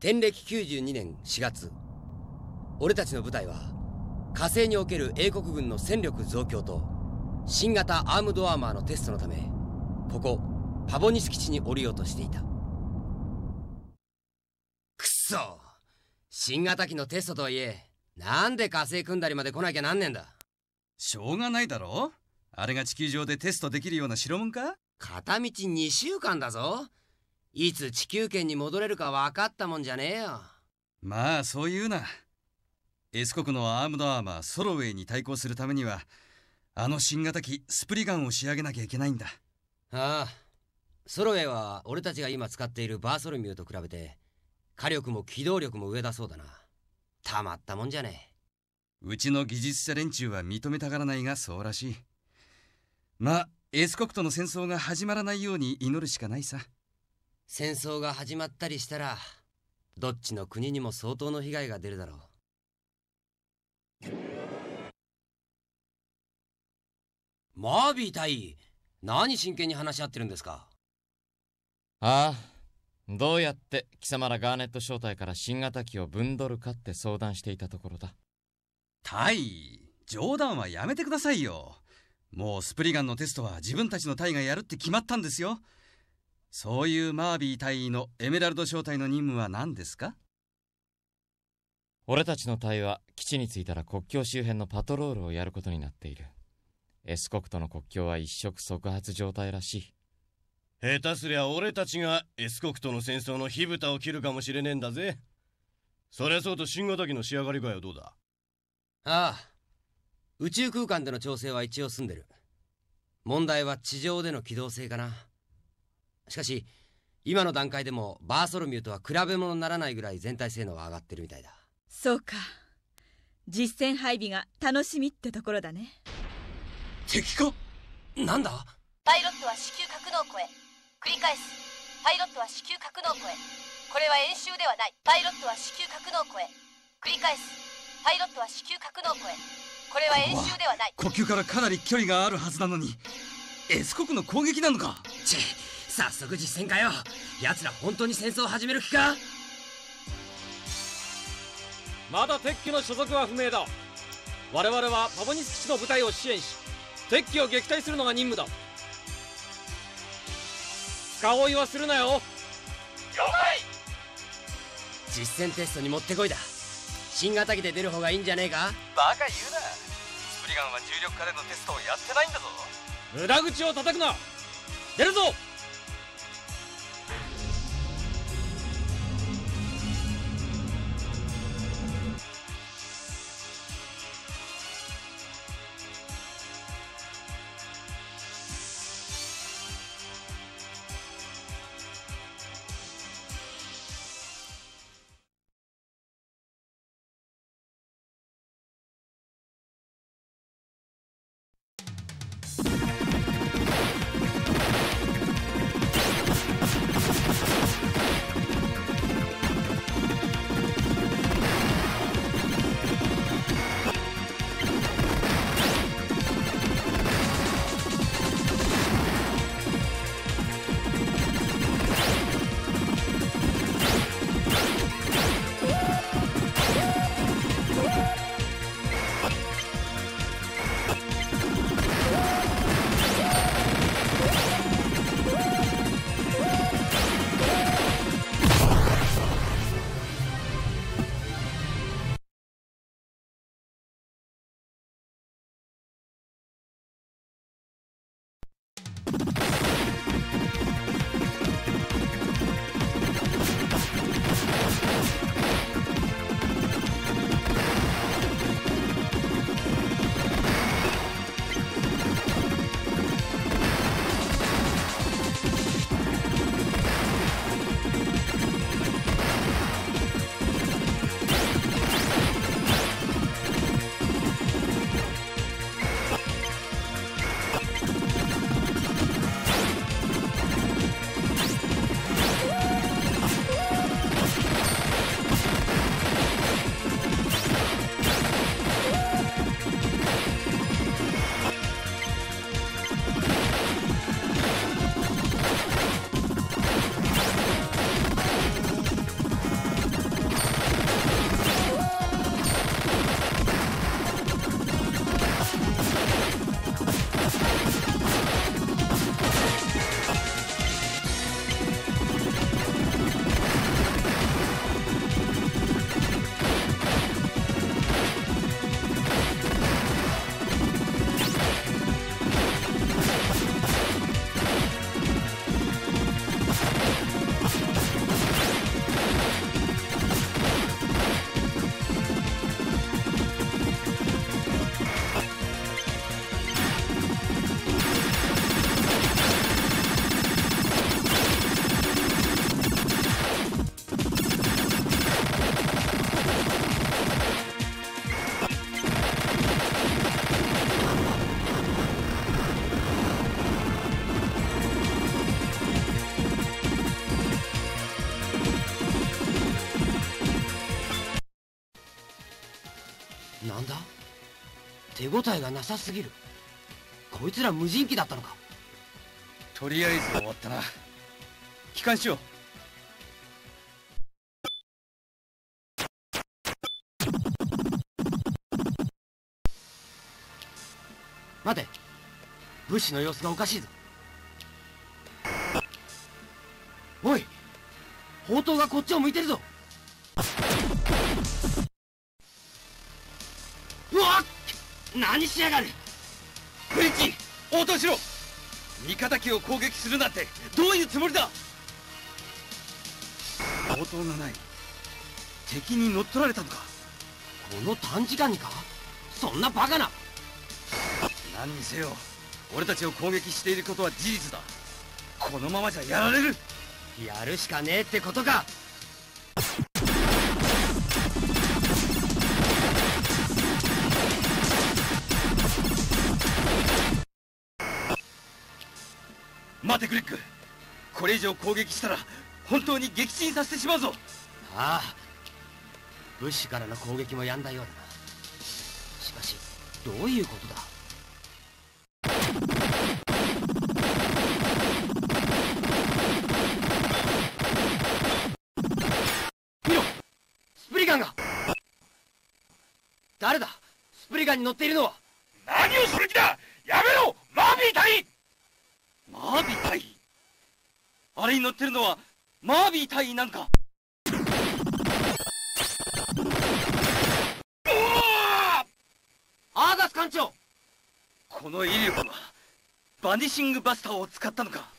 天暦92年4月、俺たちの部隊は火星における英国軍の戦力増強と新型アームドアーマーのテストのため、ここパボニス基地に降りようとしていた。くっそ、新型機のテストとはいえ、なんで火星組んだりまで来なきゃなんねんだ。 しょうがないだろ。あれが地球上でテストできるような代物か。 片道2週間だぞ。いつ地球圏に戻れるか分かったもんじゃねえよ。 まあそういうな。S 国のアームドアーマーソロウェイに対抗するためには、あの新型機スプリガンを仕上げなきゃいけないんだ。 ああ、ソロウェイは俺たちが今使っているバーソルミューと比べて火力も機動力も上だそうだな。たまったもんじゃねえ。 うちの技術者連中は認めたがらないがそうらしい。まあ S 国との戦争が始まらないように祈るしかないさ。 戦争が始まったりしたらどっちの国にも相当の被害が出るだろう。マービー隊員、何真剣に話し合ってるんですか？ ああ、どうやって貴様らガーネット小隊から新型機をぶんどるかって相談していたところだ。 タイ、冗談はやめてくださいよ。もうスプリガンのテストは自分たちの隊がやるって決まったんですよ。そういうマービー隊員のエメラルド小隊の任務は何ですか？ 俺たちの隊は基地に着いたら国境周辺のパトロールをやることになっている。S 国との国境は一触即発状態らしい。 下手すりゃ俺たちが S 国との戦争の火蓋を切るかもしれねえんだぜ。そりゃそうと新型機の仕上がり具合はどうだ？ ああ、宇宙空間での調整は一応済んでる。問題は地上での機動性かな。しかし今の段階でもバーソルミューとは比べ物にならないぐらい全体性能は上がってるみたいだ。 そうか、実戦配備が楽しみってところだね。 敵か？なんだ？ パイロットは至急格納庫へ。繰り返す。パイロットは至急格納庫へ。これは演習ではない。パイロットは至急格納庫へ。繰り返す。パイロットは至急格納庫へ。これは演習ではない。 呼吸からかなり距離があるはずなのに S 国の攻撃なのか？ 早速実戦かよ。奴ら本当に戦争を始める気か？ まだ敵機の所属は不明だ。我々はパボニス基地の部隊を支援し敵機を撃退するのが任務だ。深追いはするなよ。了解。 実戦テストにもってこいだ。新型機で出る方がいいんじゃねえか？ バカ言うな。スプリガンは重力化でのテストをやってないんだぞ。 無駄口を叩くな。出るぞ。 手応えがなさすぎる。こいつら無人機だったのか。 とりあえず終わったな。帰還しよう。 待て、物資の様子がおかしいぞ。おい、砲塔がこっちを向いてるぞ。うわっ、何しやがる。 ブリッジ、応答しろ。味方機を攻撃するなんてどういうつもりだ。応答がない。敵に乗っ取られたのか。 この短時間にか。そんなバカな。 何にせよ俺たちを攻撃していることは事実だ。このままじゃやられる。 やるしかねえってことか。 待てグレッグ、これ以上攻撃したら本当に撃沈させてしまうぞ。 ああ、物資からの攻撃もやんだようだな。しかしどういうことだ。見ろ、スプリガンが。誰だ、スプリガンに乗っているのは。 何をする気だ。やめろマービー隊。マービー隊、あれに乗ってるのはマービー隊なんか。 アーガス艦長、 この威力はバニシングバスターを使ったのか。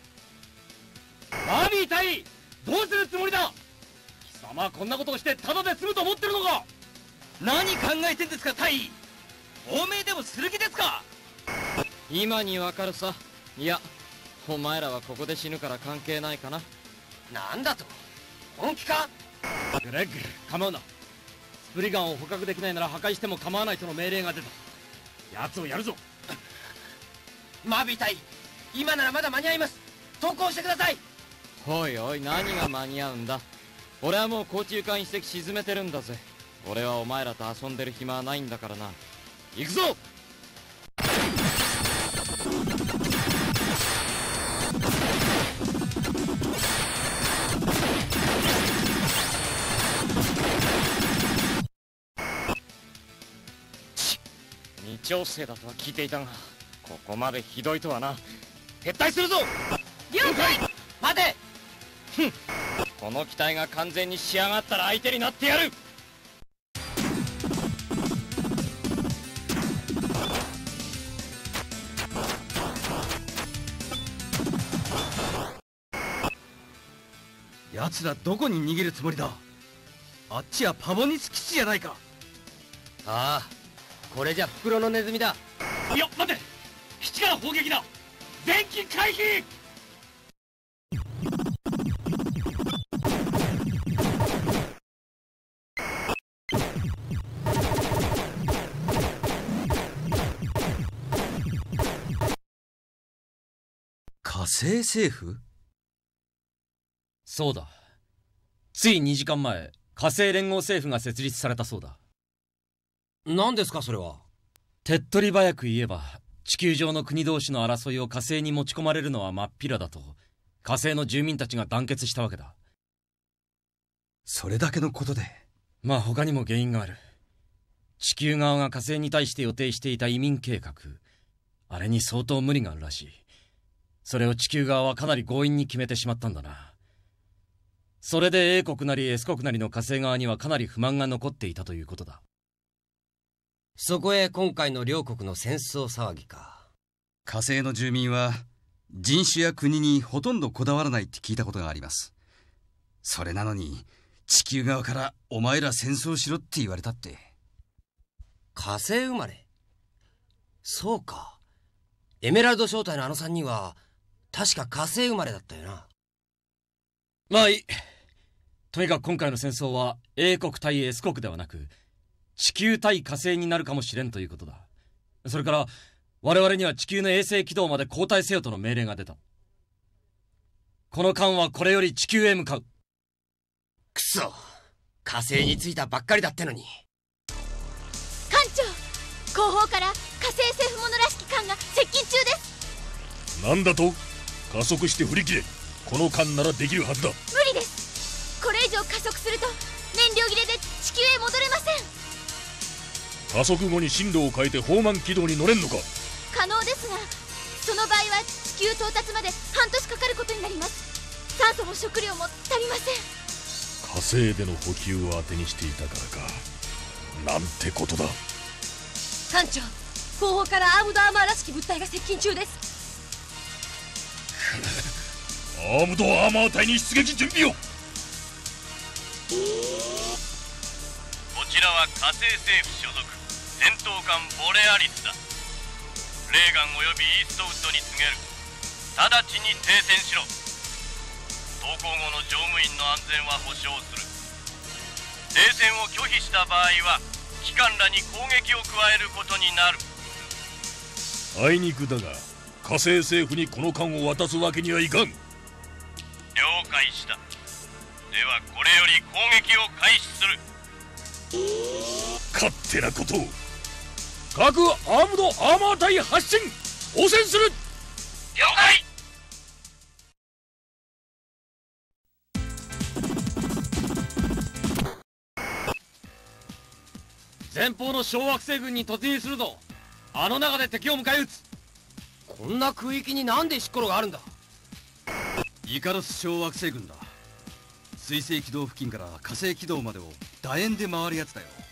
マービー隊、どうするつもりだ。貴様こんなことをしてただで済むと思ってるのか。 何考えてんですか隊員。亡命でもする気ですか。 今にわかるさ。いや、お前らはここで死ぬから関係ないかな。 なんだと、本気か。 グレッグ、構うな。スプリガンを捕獲できないなら破壊しても構わないとの命令が出た。奴をやるぞ。 マービー隊、今ならまだ間に合います。投降してください。 おいおい、何が間に合うんだ。俺はもう甲虫艦一隻沈めてるんだぜ。俺はお前らと遊んでる暇はないんだからな。行くぞ。二調整だとは聞いていたが、ここまでひどいとはな。撤退するぞ。 了解。 待て。 この機体が完全に仕上がったら相手になってやる。 奴らどこに逃げるつもりだ。あっちはパボニス基地じゃないか。 ああ、これじゃ袋のネズミだ。 いや待て、基地から砲撃だ。全機回避。 火星政府。 そうだ、つい2時間前、火星連合政府が設立されたそうだ。 何ですかそれは。 手っ取り早く言えば、地球上の国同士の争いを火星に持ち込まれるのは真っ平だと火星の住民たちが団結したわけだ。 それだけのことで。 まあ他にも原因がある。地球側が火星に対して予定していた移民計画、あれに相当無理があるらしい。それを地球側はかなり強引に決めてしまったんだな。それで A 国なり S 国なりの火星側にはかなり不満が残っていたということだ。 そこへ今回の両国の戦争騒ぎか。 火星の住民は人種や国にほとんどこだわらないって聞いたことがあります。それなのに地球側からお前ら戦争しろって言われたって。 火星生まれ。そうか、エメラルド正体のあの3人は確か火星生まれだったよな。 まあいい。とにかく今回の戦争は A 国対 S 国ではなく地球対火星になるかもしれんということだ。それから我々には地球の衛星軌道まで後退せよとの命令が出た。この艦はこれより地球へ向かう。 くそ、火星に着いたばっかりだってのに。 艦長、 後方から火星政府者らしき艦が接近中です。 なんだと？加速して振り切れ。この艦ならできるはずだ。 無理です。これ以上加速すると燃料切れで地球へ戻れません。 加速後に進路を変えて放慢軌道に乗れんのか？ 可能ですが、その場合は地球到達まで半年かかることになります。酸素も食料も足りません。 火星での補給を当てにしていたからか。なんてことだ。 艦長、後方からアームドアーマーらしき物体が接近中です。 アームドアーマー隊に出撃準備を。 こちらは火星政府所属戦闘艦ボレアリスだ。レーガンおよびイーストウッドに告げる。直ちに停戦しろ。投降後の乗務員の安全は保証する。停戦を拒否した場合は機関らに攻撃を加えることになる。 あいにくだが火星政府にこの艦を渡すわけにはいかん。 了解した。ではこれより攻撃を開始する。 勝手なことを。各アームドアーマー隊発進。応戦する。 了解。 前方の小惑星群に突入するぞ。あの中で敵を迎え撃つ。 こんな空域になんで石ころがあるんだ？ イカロス小惑星群だ。水星軌道付近から火星軌道までを楕円で回るやつだよ。